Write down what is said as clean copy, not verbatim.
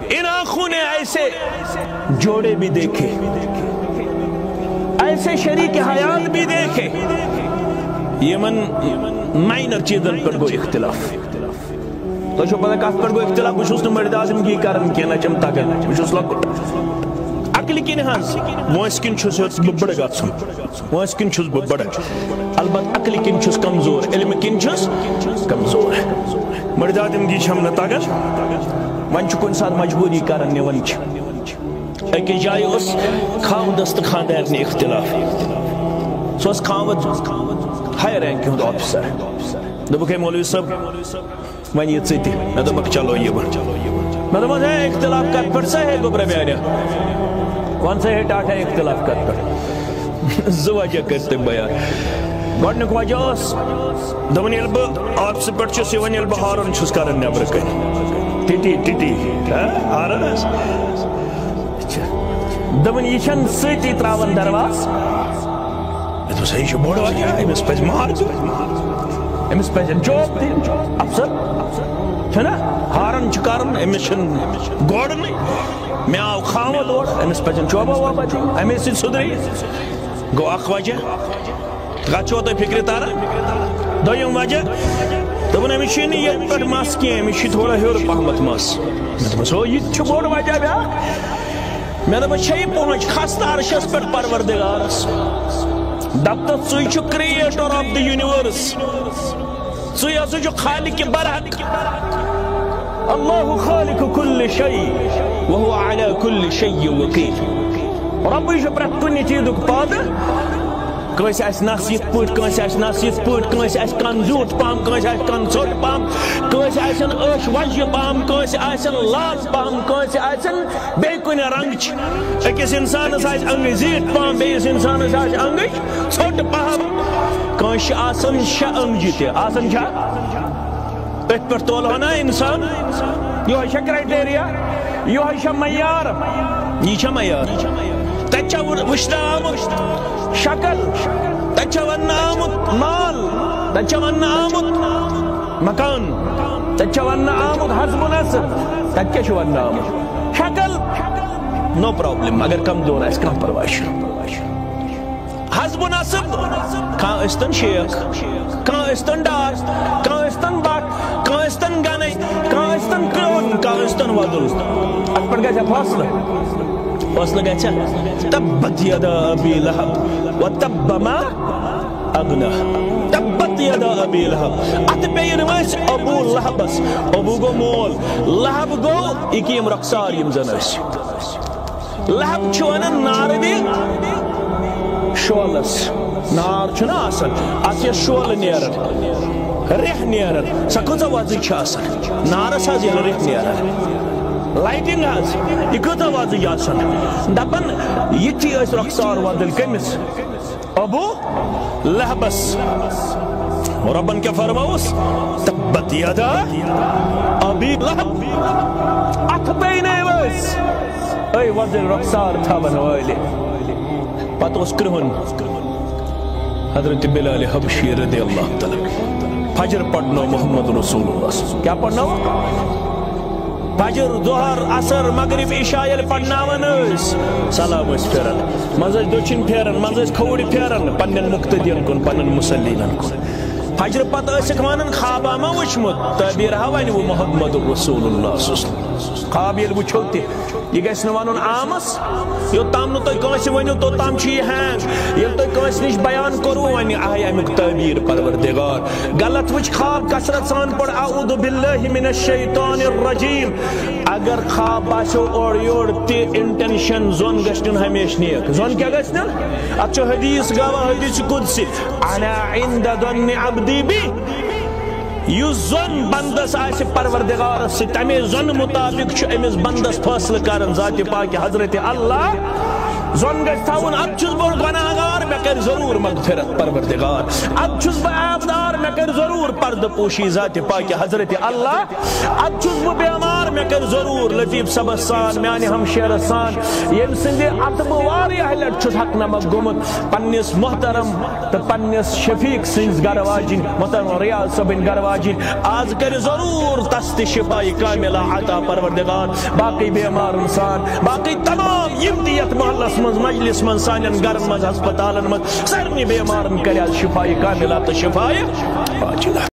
ان آنکھوں نے ایسے جوڑے بھی دیکھے، ایسے شریک حیات بھی دیکھے، یہ من مائنر چیزن پر گو اختلاف. تو چھو پتہ کہت پر گو اختلاف بشوس نمبر آدم کی کارن کیا نا چمتا گا بشوس لکٹ عقل کی نحاظ وانس کن چھوس ببڑ گا سن، وانس کن چھوس ببڑ، البت عقل کن چھوس کمزور، علم کن چھوس کمزور. مرد آدم کی چھم نتا گا ون چھو کن ساتھ مجبوری کارن نیون چھ. ایک جائے اس خاود دست خاندار نے اختلاف، سو اس خاود ہائی رینک ہوں آفیسر دبک ہے مولوی صاحب ون یہ ژتی میں دبک چلو یہ بن میں دبک ہے اختلاف کت پر سے ہے گبر بیاریا ون سے ہے ٹاٹا اختلاف کت پر زواجہ کرتے بیان گوڑنک وجہ اس دمن یل بہ آفس پر چھس یوان یل بہ ہارن چھس کرن نیبر کن ٹی ہارن اس دمن یہ چھن ستی تراون درواز میں تو صحیح بوڑ وجہ امس پز مار دو امس پز جواب دین افسر چھنا ہارن چکارن امس چھن گوڑن میں آو خامد اور امس پز جوابا وابا دین امس سدری گو اخ وجہ گچھو تو فکر تارا دویم وجہ دپن امس چھنہ یہ پٹ مس کی امس چھ تھوڑا ہیور پہمت مس میں دپس او یہ چھ بوڑ وجہ بیا میں دپس چھے پہنچ خست عرشس پہ پروردگارس دب تو ژے چھُ کریٹر آف دی یونیورس ژے ہسا چھُ خالق برحق اللہ خالق کل شیء وهو على كل شيء وکیل رب چھُ پرٛٮ۪تھ کُنہِ چیٖزُک پادٕ کٲنٛسہِ آسہِ نس یِتھ پٲٹھۍ کٲنٛسہِ آسہِ نس یِتھ پٲٹھۍ کٲنٛسہِ آسہِ کن زیوٗٹھ پہم کٲنٛسہِ آسہِ کن ژھوٚٹ پہم کٲنٛسہِ آسن ٲش وجہِ پہم کٲنٛسہِ آسن لال پہم کٲنٛسہِ آسن بیٚیہِ کُنہِ رنٛگچ أکِس اِنسانس آسہِ انگٕچ زیٖٹھ پہم بیٚیِس اِنسانس آسہِ انگٕچ ژھوٚٹ پہم کٲنٛسہِ چھِ آسان شےٚ انگجہِ تہِ آسان چھا أتھۍ پٮ۪ٹھ تولہٕ ہنا اِنسان یِہوے چھا کرٛایٹیریا یِہوے چھا معیار یہِ چھا معیار تتہِ چھا وٕچھنہٕ آمُت شکل تتہِ چھا وننہٕ آمُت مال تتہِ چھا وننہٕ آمُت مکان تتہِ چھا وننہٕ آمُت حسب نصب تتہِ کیٛاہ چھُ وننہٕ آمُت شکل نو پرابلم اگر کمزور آسہِ کانٛہہ پرواے چھُنہٕ حسب نصب کانٛہہ ٲسۍتن شیخ کانٛہہ ٲسۍتن ڈار کانٛہہ ٲسۍتن بٹ کانٛہہ ٲسۍتن گنے کانٛہہ ٲسۍتن کرٛون کانٛہہ ٲسۍتن وۄدُل اتھ پٮ۪ٹھ گژھِ فٲصلہٕ فاصلہ گیا تبت یدا ابی لہب وتب ما اغنا تبت یدا ابی لہب ات پین ویس ابو لہبس ابو گو مول لہب گو اکیم رخسار یم زنس لہب چھوانن نار دی شولس نار چھنا آسن ات یہ شول نیرن ریح نیرن سا کتا وازی چھ آسن نارس حض یہ ریح نیرن لائٹنگ آز یہ کتا وازی آسن دپن یہ تھی اس رخسار وادل کمس ابو لہبس ربن کیا فرماؤس تبت یدا ابی لہب ات بینے ویس اے وادل رخسار تھا بنوالی پتہ اس کرہن حضرت بلال حبشی رضی اللہ تعالی فجر پڑھنو محمد رسول اللہ کیا پڑھنو فجر ظہر عصر مغرب عشاء پڑھناون سلام اس پھیرن مز دچن پھیرن مز کھوڑ پھیرن پنن مقتدین کن پنن مسلینن کن فجر پتہ ٲسِکھ ونان خوابا ما وٕچھمُت تعبیر ہا ونہِ محمد رسول اللہ خواب ییٚلہِ وٕچھو تہِ یہ گژھِ نہٕ ونُن عامس یوٚتام نہٕ تُہۍ کٲنٛسہِ ؤنِو توٚتام چھُ یہِ ہینگ ییٚلہِ تُہۍ کٲنٛسہِ نِش بیان کوٚروٕ وۄنۍ آیہِ امیُک تعبیر پروردگار غلط وٕچھ خواب کثرت سان پڑھ اعوذ باللہ من الشیطان الرجیم اگر خواب باسیو اورٕ یورٕ تہِ انٹینشن زوٚن گژھِ نیُن ہمیشہ نیک زوٚن کیٛاہ گژھِ نیُن اتھ چھُ حدیث گواہ حدیث قدسی انا عند ظن عبدی بی یُس زن بندس آسہِ پروردگارس سۭتۍ تمے زن مطابق چھُ أمِس بندس فٲصلہٕ کران ذاتِ پاکہِ حضرت اللہ زون گژھِ تھاوُن اب چھُس بہٕ گۄناہگار مےٚ کَرِ ضروٗر مغفرت پروردگار اب چھُس بہٕ عیبدار مےٚ کَرِ ضروٗر پردٕ پوشی ذاتِ پاکہِ حضرت اللہ اب چھُس بہٕ بیمار مےٚ کَرِ ضروٗر لطیف صبس سان میانہِ ہمشیرس سان ییٚمہِ سٕنٛدِ اَتھٕ بہٕ واریاہ لٹہِ چھُس حق نمک گوٚمُت پننِس محترم تہٕ پننِس شفیق سٕنٛز گرٕ واجِنۍ محترم ریاض صٲبٕنۍ گرٕ واجِنۍ آز کَرِ ضروٗر تس تہِ شفایہِ کاملہ عطا پروردگار باقٕے بیمارن سان باقٕے تمام یِم تہِ یتھ محلس منٛز مجلس منٛز سانٮ۪ن گرن منٛز ہسپتالن منٛز سارنٕے بیمارن کَرِ آز شفایہِ کاملہ تہٕ شفایہِ عاجلہ